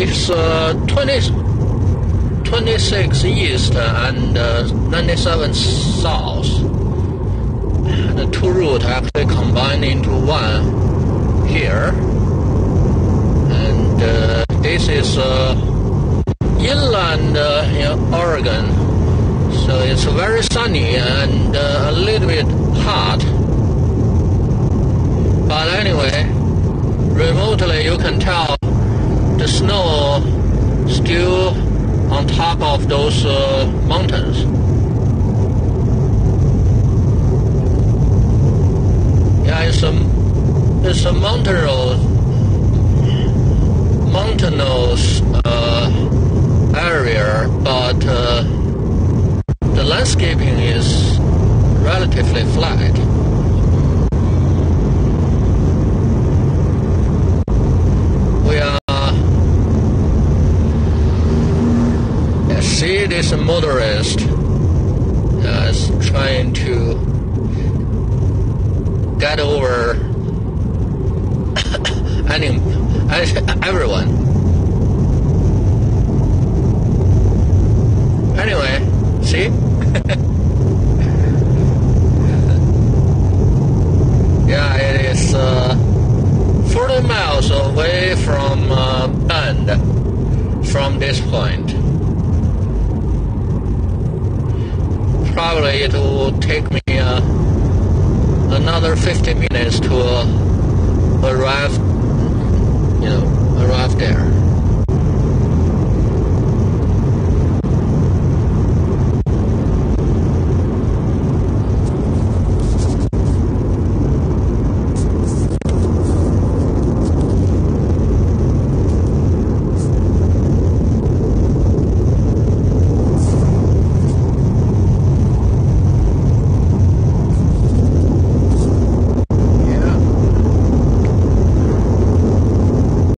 is 26 east and 97 south. The two routes actually combine into one here. And this is inland in Oregon. So it's very sunny and a little bit hot. But anyway, remotely you can tell the snow still on top of those mountains. Yeah, it's a mountainous area, but the landscaping is relatively flat. We are see this motorist is trying to get over everyone. Anyway, see? Yeah, it is 40 miles away from Bend from this point. Probably it will take me another 50 minutes to arrive there.